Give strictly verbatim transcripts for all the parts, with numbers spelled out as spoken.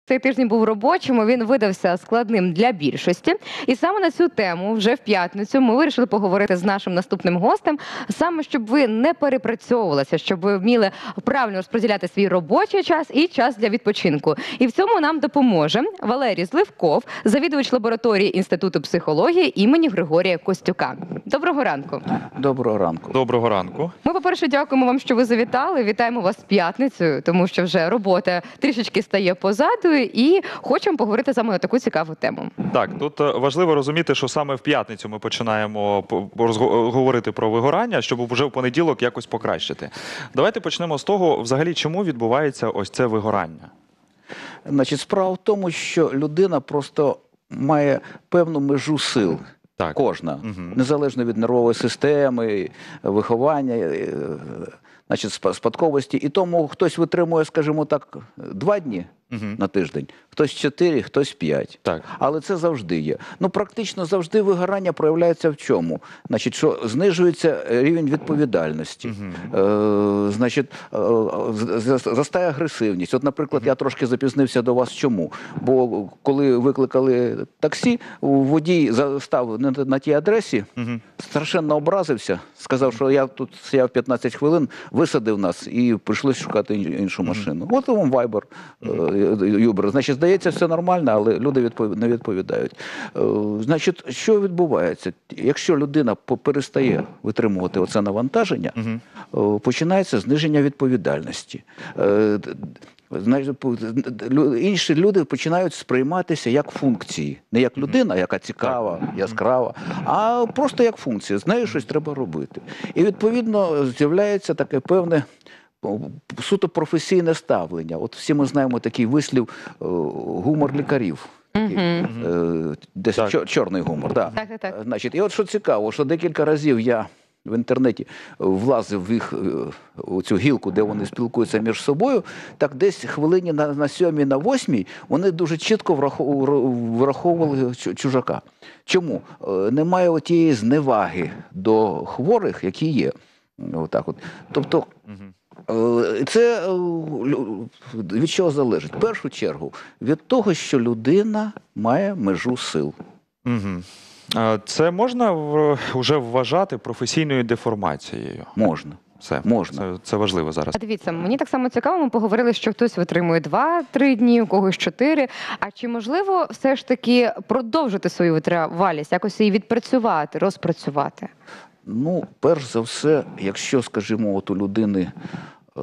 Цей тиждень був робочим, він видався складним для більшості. І саме на цю тему вже в п'ятницю ми вирішили поговорити з нашим наступним гостем, саме щоб ви не перепрацьовувалися, щоб ви вміли правильно розподіляти свій робочий час і час для відпочинку. І в цьому нам допоможе Валерій Зливков, завідувач лабораторії Інституту психології імені Григорія Костюка. Доброго ранку. Доброго ранку. Доброго ранку. Ми, по-перше, дякуємо вам, що ви завітали. Вітаємо вас з п'ятницею, тому що вже робота трішечки стає позаду. І хочемо поговорити саме на таку цікаву тему. Так, тут важливо розуміти, що саме в п'ятницю ми починаємо говорити про вигорання, щоб вже в понеділок якось покращити. Давайте почнемо з того, взагалі, чому відбувається ось це вигорання. Значить, справа в тому, що людина просто має певну межу сил. Так. Кожна, угу. незалежно від нервової системи, виховання, значить, спадковості. І тому хтось витримує, скажімо так, два дні угу. на тиждень, хтось чотири, хтось п'ять. Так. Але це завжди є. Ну, практично завжди вигорання проявляється в чому? Значить, що знижується рівень відповідальності, угу. е, значить, е, застає агресивність. От, наприклад, угу. я трошки запізнився до вас. Чому? Бо коли викликали таксі, водій став на, на тій адресі, угу. страшенно образився, сказав, що я тут стояв п'ятнадцять хвилин, висадив нас і прийшлося шукати іншу машину. Угу. От вам Viber, Uber. Значить, здається, все нормально, але люди відпов... не відповідають. Значить, що відбувається? Якщо людина перестає витримувати оце навантаження, угу. починається зниження відповідальності. Інші люди починають сприйматися як функції. Не як людина, яка цікава, яскрава, а просто як функція. З нею щось треба робити. І, відповідно, з'являється таке певне суто професійне ставлення. От всі ми знаємо такий вислів «гумор лікарів». Uh-huh. Десь так. Чорний гумор. Да. Так, так, так. Значить, і от що цікаво, що декілька разів я в інтернеті влазив в їх у цю гілку, де вони спілкуються між собою, так десь хвилині на, на сьомій, на восьмій вони дуже чітко враховували чужака. Чому? Немає отієї зневаги до хворих, які є. Отак от. Тобто, uh-huh. це від чого залежить? В першу чергу, від того, що людина має межу сил. Угу. Це можна вже вважати професійною деформацією? Можна. Все, можна. Це, це важливо зараз. А дивіться, мені так само цікаво, ми поговорили, що хтось витримує два-три дні, у когось чотири. А чи можливо все ж таки продовжити свою витривалість, якось її відпрацювати, розпрацювати? Ну, перш за все, якщо, скажімо, от у людини е,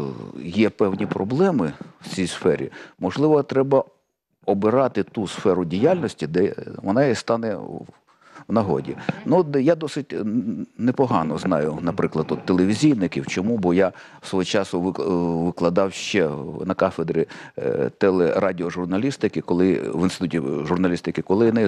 є певні проблеми в цій сфері, можливо, треба обирати ту сферу діяльності, де вона і стане в нагоді. Ну, я досить непогано знаю, наприклад, от телевізійників. Чому? Бо я свого часу викладав ще на кафедрі телерадіожурналістики, коли в інституті журналістики, коли не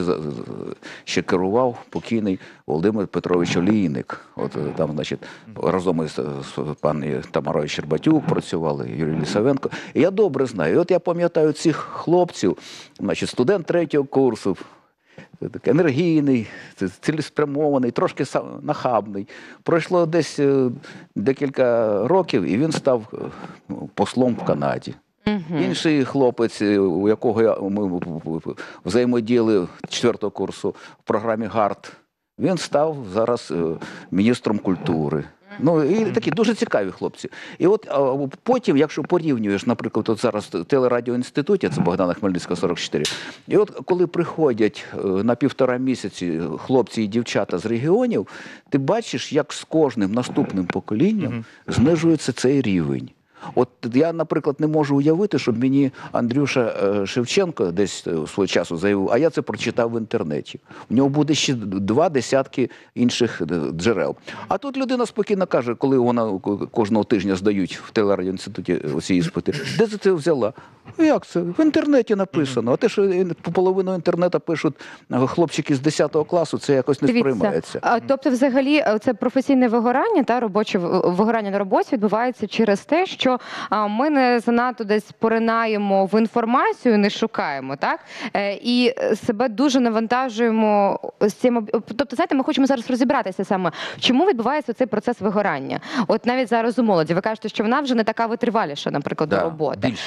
ще керував покійний Володимир Петрович Олійник. От там, значить, разом із пані Тамарою Щербатюк працювали, Юрій Лісавенко. І я добре знаю. І от я пам'ятаю цих хлопців, значить, студент третього курсу, такий енергійний, цілеспрямований, трошки нахабний. Пройшло десь декілька років, і він став послом в Канаді. Uh-huh. Інший хлопець, у якого ми взаємодіяли четвертого курсу в програмі ГАРД, він став зараз міністром культури. Ну, і такі дуже цікаві хлопці. І от а, потім, якщо порівнюєш, наприклад, от зараз в телерадіоінституті, це Богдана Хмельницького, сорок чотири, і от коли приходять на півтора місяці хлопці і дівчата з регіонів, ти бачиш, як з кожним наступним поколінням mm-hmm. знижується цей рівень. От я, наприклад, не можу уявити, щоб мені Андрюша Шевченко десь свого часу заявив, а я це прочитав в інтернеті. У нього буде ще два десятки інших джерел. А тут людина спокійно каже, коли вона кожного тижня здають в телерадіоінституті оці іспити, де ти це взяла? Як це? В інтернеті написано. А те, що половину інтернету пишуть хлопчики з десятого класу, це якось не Дивіться, сприймається. А, тобто, взагалі, це професійне вигорання, та робоче вигорання на роботі відбувається через те, що а, ми не занадто десь поринаємо в інформацію, не шукаємо, так? Е, і себе дуже навантажуємо з цим. Тобто, знаєте, ми хочемо зараз розібратися саме, чому відбувається цей процес вигорання. От навіть зараз у молоді ви кажете, що вона вже не така витриваліша, наприклад, да, до роботи. Більшість.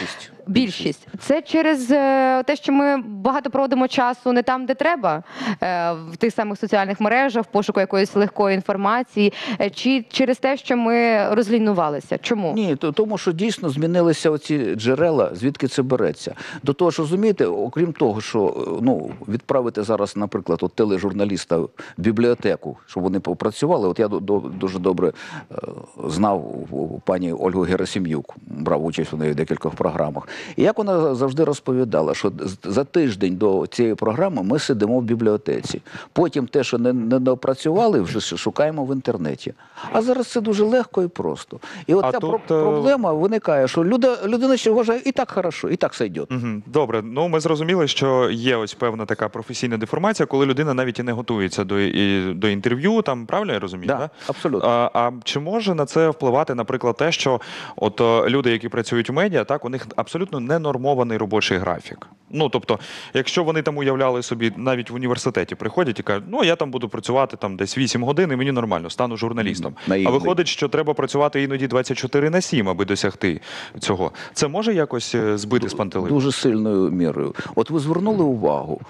Більшість. Це через е, те, що ми багато проводимо часу не там, де треба, е, в тих самих соціальних мережах, в пошуку якоїсь легкої інформації, е, чи через те, що ми розлінувалися? Чому? Ні, то, тому що дійсно змінилися оці джерела, звідки це береться. До того ж, розумієте, окрім того, що ну, відправити зараз, наприклад, от тележурналіста в бібліотеку, щоб вони попрацювали, от я до, до, дуже добре е, знав у пані Ольгу Герасим'юк, брав участь у неї в декількох програмах. І як вона завжди розповідала, що за тиждень до цієї програми ми сидимо в бібліотеці. Потім те, що не, не допрацювали, вже шукаємо в інтернеті. А зараз це дуже легко і просто. І от А ця тут, про- проблема виникає, що люда, людина ще вважає, і так хорошо, і так сойде. Мгм. Добре, ну ми зрозуміли, що є ось певна така професійна деформація, коли людина навіть і не готується до, і, до інтерв'ю, там, правильно я розумію? Да, Да? абсолютно. А, а чи може на це впливати, наприклад, те, що от е, люди, які працюють в медіа, так, у них абсолютно ненормований робочий графік? Ну, тобто, якщо вони там уявляли собі, навіть в університеті приходять і кажуть, ну, я там буду працювати там десь вісім годин, і мені нормально, стану журналістом. Наївний. А виходить, що треба працювати іноді двадцять чотири на сім, аби досягти цього. Це може якось е, збити з пантелику? Дуже сильною мірою. От ви звернули увагу,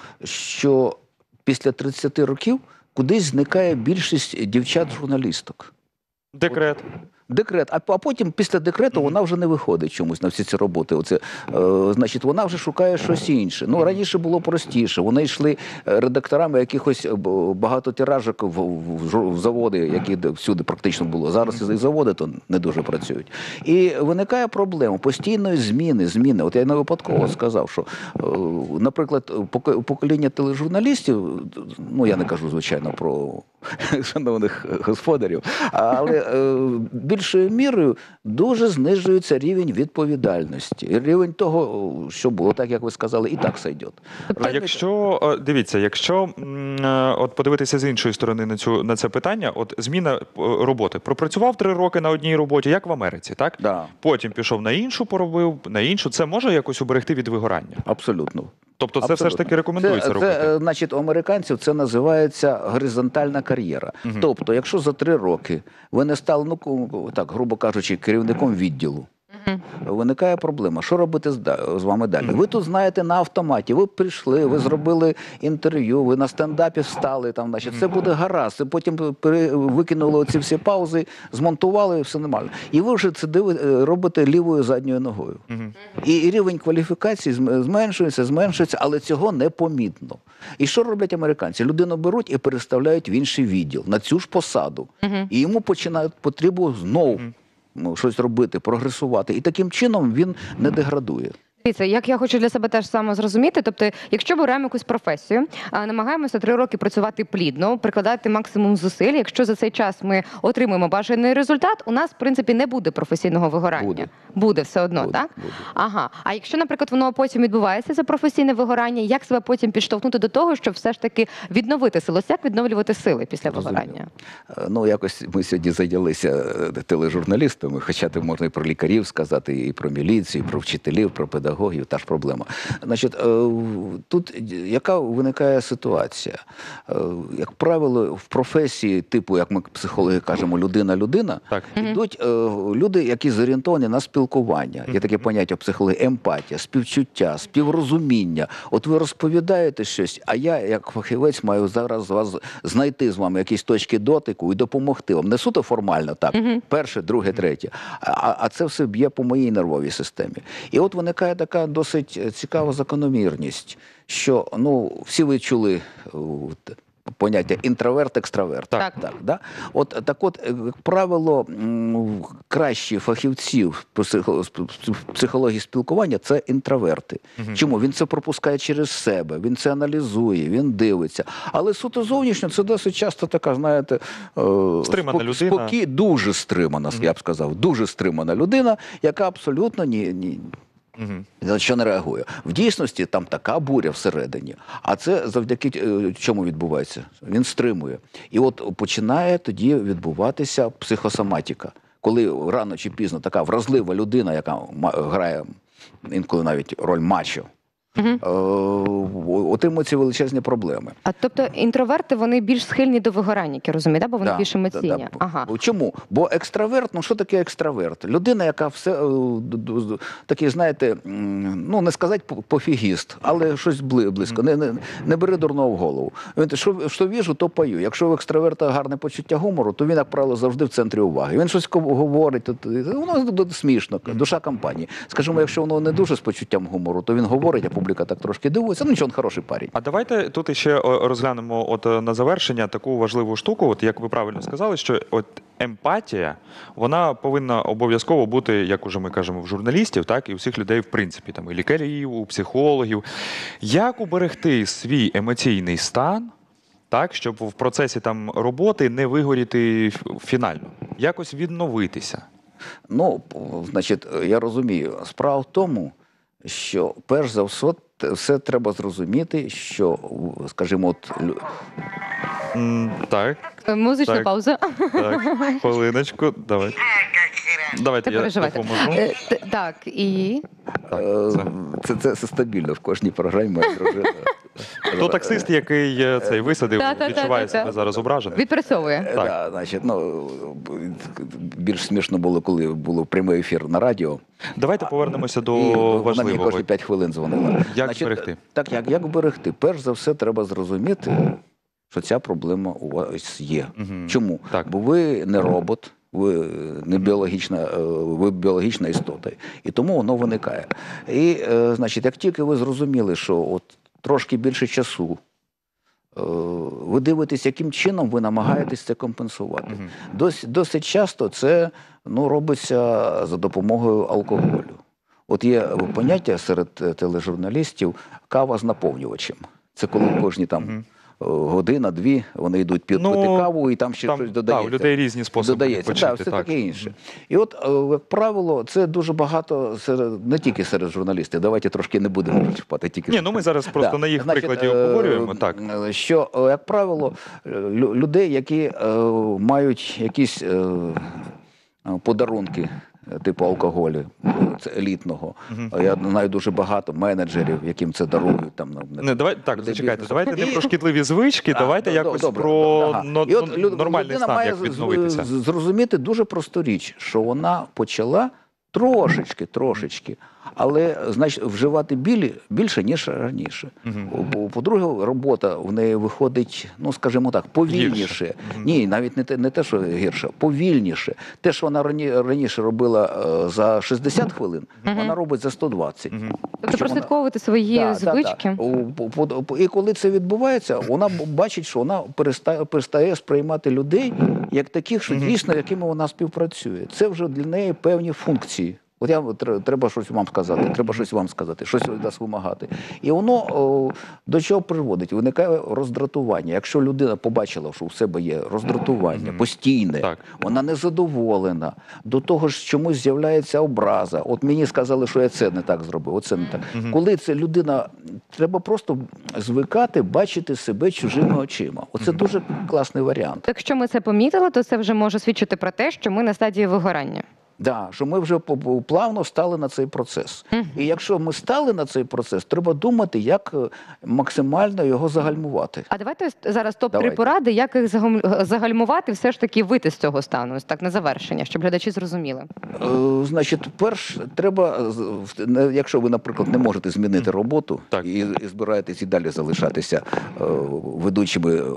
що після тридцяти років кудись зникає більшість дівчат-журналісток. Декрет. Декрет, а, а потім після декрету вона вже не виходить чомусь на всі ці роботи. Оце, е, значить, вона вже шукає щось інше. Ну, раніше було простіше. Вони йшли е, редакторами якихось е, б- багатотиражок в, в, жур- в заводи, які де- всюди практично було. Зараз і заводи то не дуже працюють. І виникає проблема постійної зміни, зміни. От я не випадково сказав, що, е, наприклад, поко- покоління тележурналістів, ну, я не кажу, звичайно, про шановних господарів, але е, більшою мірою дуже знижується рівень відповідальності. Рівень того, що було, так як ви сказали, і так сойдет. А якщо е, дивіться, якщо м, е, от подивитися з іншої сторони на цю на це питання, от зміна е, роботи. Пропрацював три роки на одній роботі, як в Америці, так? Да, Потім пішов на іншу, поробив, на іншу. Це може якось уберегти від вигорання? абсолютно. Тобто це все ж таки рекомендується це, робити? Це, е, значить, у американців це називається горизонтальна кар'єра. Мгм. Тобто, якщо за три роки ви не стали, ну, ку- так, грубо кажучи, керівником відділу, Мгм. виникає проблема. Що робити з, да- з вами далі? Ви тут знаєте на автоматі, ви прийшли, ви зробили інтерв'ю, ви на стендапі встали, там, значить, це буде гаразд. І потім пере- викинули ці всі паузи, змонтували, і все нормально. І ви вже це диви- робите лівою задньою ногою. Мгм. І і рівень кваліфікації зм- зменшується, зменшується, але цього непомітно. І що роблять американці? Людину беруть і переставляють в інший відділ, на цю ж посаду. Мгм. І йому починають потребу знову ну, щось робити, прогресувати. І таким чином він не деградує. Дивіться, як я хочу для себе теж саме зрозуміти, тобто, якщо беремо якусь професію, а, намагаємося три роки працювати плідно, прикладати максимум зусиль, якщо за цей час ми отримуємо бажаний результат, у нас, в принципі, не буде професійного вигорання. Буде. Буде все одно, Буде, так? буде. Ага. А якщо, наприклад, воно потім відбувається, це професійне вигорання, як себе потім підштовхнути до того, щоб все ж таки відновити силу? Як відновлювати сили після Зрозуміло. вигорання? Е, Ну, якось ми сьогодні зайнялися е, тележурналістами, хоча ти можна і про лікарів сказати, і про міліцію, і про вчителів, про педагогів, та ж проблема. Значить, е, в- тут яка виникає ситуація? Е, Як правило, в професії, типу, як ми психологи кажемо, людина-людина, Так. йдуть е, люди, які зорієнтовані на спілкування. Є таке поняття в психології емпатія, співчуття, співрозуміння. От ви розповідаєте щось, а я, як фахівець, маю зараз вас знайти з вами якісь точки дотику і допомогти вам. Не суто формально, так, Мгм. перше, друге, третє. А, а це все б'є по моїй нервовій системі. І от виникає така досить цікава закономірність, що, ну, всі ви чули е, от, поняття інтроверт-екстраверт. Так. Так, да? От, так от, е, як правило, м, кращі фахівці в психо- в психології спілкування – це інтроверти. Мгм. Чому? Він це пропускає через себе, він це аналізує, він дивиться. Але суто зовнішньо це досить часто така, знаєте, е, Стримана спок- людина. спокій- дуже стримана, я б сказав, дуже стримана людина, яка абсолютно ні, ні, Мгм. ні на що не реагує. В дійсності там така буря всередині. А це завдяки е, чому відбувається? Він стримує. І от починає тоді відбуватися психосоматика. Коли рано чи пізно така вразлива людина, яка ма- грає інколи навіть роль мачо, е, отримують ці величезні проблеми. А тобто інтроверти, вони більш схильні до вигорання, як я розумію, да? Бо вони Да, більш емоційні. да, да. Ага. Чому? Бо екстраверт, ну що таке екстраверт? Людина, яка все е, д- д- такий, знаєте, м, ну не сказати по- пофігіст, але щось бли- близько. Не, не, не бери дурного в голову. Він, що, що віжу, то пою. Якщо в екстраверта гарне почуття гумору, то він, як правило, завжди в центрі уваги. Він щось ко- говорить, то- то- воно д- д- смішно, душа компанії. Скажімо, якщо воно не дуже з почуттям гумору, то він говорить, а публіка так трошки дивується. Ну нічого, він хороший парень. А давайте тут іще о, розглянемо от е, на завершення таку важливу штуку. От як ви правильно сказали, що от емпатія, вона повинна обов'язково бути, як уже ми кажемо, в журналістів, так і у всіх людей, в принципі, там і лікарів, у психологів. Як уберегти свій емоційний стан, так, щоб в процесі там роботи не вигоріти ф- фінально, якось відновитися? Ну, значить, я розумію. Справа в тому, що перш за все, те- все треба зрозуміти, що, скажімо, от лю- М, Так, Е, Музична Так. пауза. так, хвилиночку, давайте. Давайте Не я переживайте. допоможу. Е, т- Так, і Так, е, це. це, це стабільно в кожній програмі моя дружина. То таксист, який е, цей висадив, Та-та-та-та-та. відчуває себе зараз ображеним. відпрацьовує. Е, Так. Да, значить, ну, більш смішно було, коли було прямий ефір на радіо. Давайте повернемося до І вона мені важливого. кожні п'ять хвилин дзвонила. Як зберегти? Так, як, як вберегти? Перш за все, треба зрозуміти, що ця проблема у вас є. Мгм. Чому? Так. Бо ви не робот, ви не біологічна, е, ви біологічна істота. І тому воно виникає. І, е, значить, як тільки ви зрозуміли, що от трошки більше часу, е, ви дивитесь, яким чином ви намагаєтесь це компенсувати. Мгм. Досить, досить часто це ну, робиться за допомогою алкоголю. От є поняття серед е, тележурналістів кава з наповнювачем. Це коли кожні там Мгм. е, година-дві вони йдуть під Ну, пити каву і там ще Там, щось да, додається. у людей різні способи Додається, відпочити. так, все так. таке інше. І от, е, як правило, це дуже багато серед, не тільки серед журналістів. Давайте трошки не будемо чіпати тільки. Ні, ну ми зараз просто Да. на їх Значить, прикладі е, обговорюємо. Так. е, Що, е, як правило, е, лю- людей, які е, мають якісь е, е, подарунки, е, типу алкоголю, е, це елітного. Мгм. Е, Я знаю дуже багато менеджерів, яким це дарують. Там, на- Не, давай, так, людей зачекайте, бізнесу. давайте не І- про шкідливі звички, А, давайте до- якось добре, про ага. но- І от ну, люд- нормальний людина стан, має як з- відновитися. з- зрозуміти дуже просту річ, що вона почала трошечки, трошечки, але значить, вживати білі більше, ніж раніше. Мгм. По- По-друге, робота в неї виходить, ну скажімо так, повільніше. Мгм. Ні, навіть не те, не те, що гірше, повільніше. Те, що вона рані, раніше робила е, за шістдесят хвилин, Мгм. вона робить за сто двадцять. Мгм. Тобто Що вона- прослідковувати свої Да, да, звички. да. У- по- по- по- І коли це відбувається, вона б- бачить, що вона перестає, перестає сприймати людей як таких, що Мгм. дійсно, якими вона співпрацює. Це вже для неї певні функції. От я тр- треба щось вам сказати, треба щось вам сказати, щось від вас вимагати. І воно о, до чого приводить? Виникає роздратування. Якщо людина побачила, що у себе є роздратування Мгм. постійне, Так. вона незадоволена, до того ж чомусь з'являється образа. От мені сказали, що я це не так зробив, оце не так. Мгм. Коли це людина, треба просто звикати бачити себе чужими очима. Оце дуже класний варіант. Якщо ми це помітили, то це вже може свідчити про те, що ми на стадії вигорання. Да, що ми вже по- по- плавно стали на цей процес. Мгм. І якщо ми стали на цей процес, треба думати, як е, максимально його загальмувати. А давайте ось зараз топ три Давайте. поради, як їх загам- загальмувати, все ж таки вийти з цього стану, ось так на завершення, щоб глядачі зрозуміли. Е, Значить, перш треба, з- в- не- якщо ви, наприклад, не можете змінити роботу Так. і, і збираєтесь і далі залишатися е, ведучими е,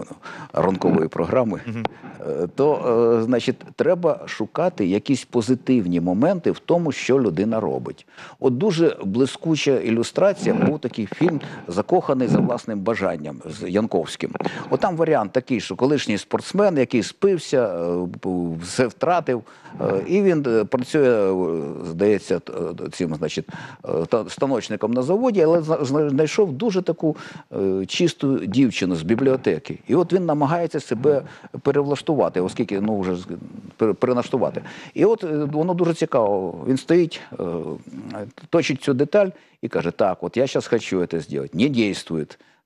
ранкової програми, Мгм. е, то е, значить, треба шукати якісь позитивні моменти в тому, що людина робить. От дуже блискуча ілюстрація був такий фільм «Закоханий за власним бажанням» з Янковським. От там варіант такий, що колишній спортсмен, який спився, е, все втратив, е, і він е, працює, е, здається, т- е, цим, значить, е, та- станочником на заводі, але зна- зна- знайшов дуже таку е, чисту дівчину з бібліотеки. І от він намагається себе перевлаштувати, оскільки, ну, вже з- пере- перенаштувати. І от е, воно дуже цікаво. Він стоїть, е, точить цю деталь і каже, так, от я зараз хочу це зробити. Не дійствує.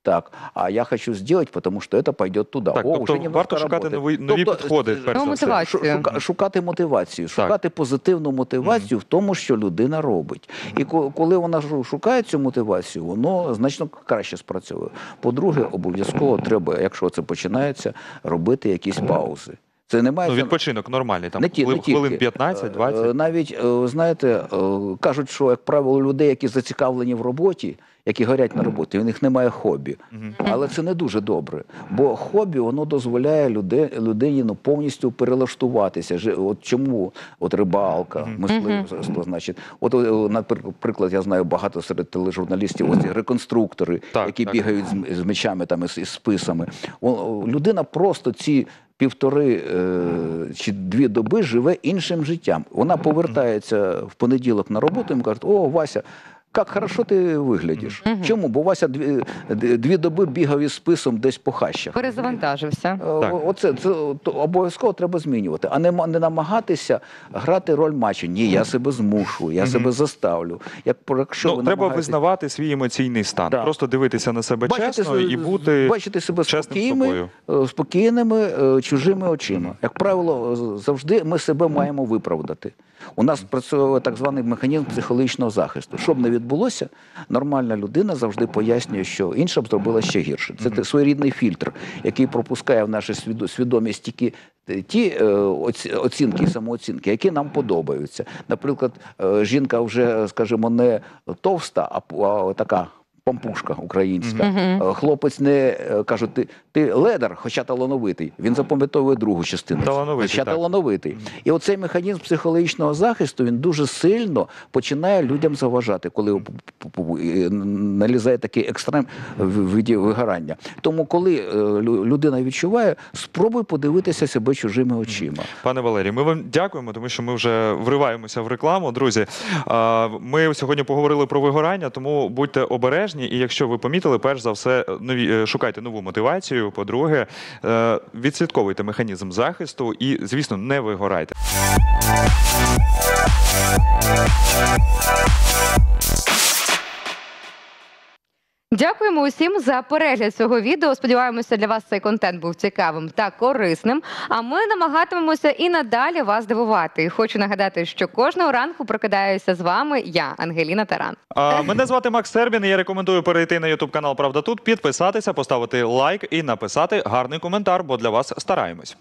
Так, а я хочу сделать, потому что это пойдет туда. Так, О, тобто вже немножко варто шукати работает. нові, нові Тобто, підходи, е, перш Ну, за все. мотивацію. Шу- шука- Шукати мотивацію, шукати позитивну мотивацію в тому, що людина робить. І ко- коли вона шу- шукає цю мотивацію, воно значно краще спрацьовує. По-друге, обов'язково треба, якщо це починається, робити якісь паузи. Це не має Ну, відпочинок нормальний, там не ті- не хвилин тільки. хвилин п'ятнадцять двадцять. Е, Навіть, е, знаєте, е, кажуть, що, як правило, людей, які зацікавлені в роботі, які горять на роботі, у них немає хобі. Але це не дуже добре. Бо хобі, воно дозволяє люди, людині ну, повністю перелаштуватися. Жи- От чому от рибалка, мисливство, значить. От, е, наприклад, я знаю багато серед тележурналістів, ось ці реконструктори, Так, які так. бігають з, м- з мечами, там, із, із списами. О, людина просто ці півтори е, чи дві доби живе іншим життям. Вона повертається в понеділок на роботу і йому кажуть: о, Вася, як хорошо ти виглядиш. Чому? Бо Вася дві, дві доби бігав із списом десь по хащах. Перезавантажився. Е, Так. Оце це то обов'язково треба змінювати, а не, ма- не намагатися грати роль мачо. Ні, я себе змушу, я себе заставлю. Як про- якщо Ну, ви треба намагаєтесь- визнавати свій емоційний стан. Да. Просто дивитися на себе чесно себе- і бути бачити себе чесним спокійними, собою. е, спокійними е, чужими очима. Як правило, з- завжди ми себе маємо виправдати. У нас працює так званий механізм психологічного захисту. Що б не відбулося, нормальна людина завжди пояснює, що інша б зробила ще гірше. Це mm своєрідний фільтр, який пропускає в нашу свідо- свідомість тільки ті е, оці- оцінки і самооцінки, які нам подобаються. Наприклад, е, жінка вже, скажімо, не товста, а, п- а така пампушка українська. Е, Хлопець не е, кажуть, ти, ти ледар, хоча талановитий. Він запам'ятовує другу частину. Талановитий, Хоча так. талановитий. І оцей механізм психологічного захисту, він дуже сильно починає людям заважати, коли п- п- п- е, налізає такий екстрем в виді вигорання. Тому, коли е, лю- людина відчуває, спробуй подивитися себе чужими очима. Пане Валерій, ми вам дякуємо, тому що ми вже вриваємося в рекламу. Друзі, а, ми сьогодні поговорили про вигорання, тому будьте обережні. І якщо ви помітили, перш за все, нові, е, шукайте нову мотивацію. По-друге, е, відслідковуйте механізм захисту і, звісно, не вигорайте. Дякуємо усім за перегляд цього відео. Сподіваємося, для вас цей контент був цікавим та корисним. А ми намагатимемося і надалі вас дивувати. І хочу нагадати, що кожного ранку прокидаюся з вами я, Ангеліна Таран. А, мене звати Макс Сербін, і я рекомендую перейти на ютуб канал «Правда тут», підписатися, поставити лайк і написати гарний коментар, бо для вас стараємось.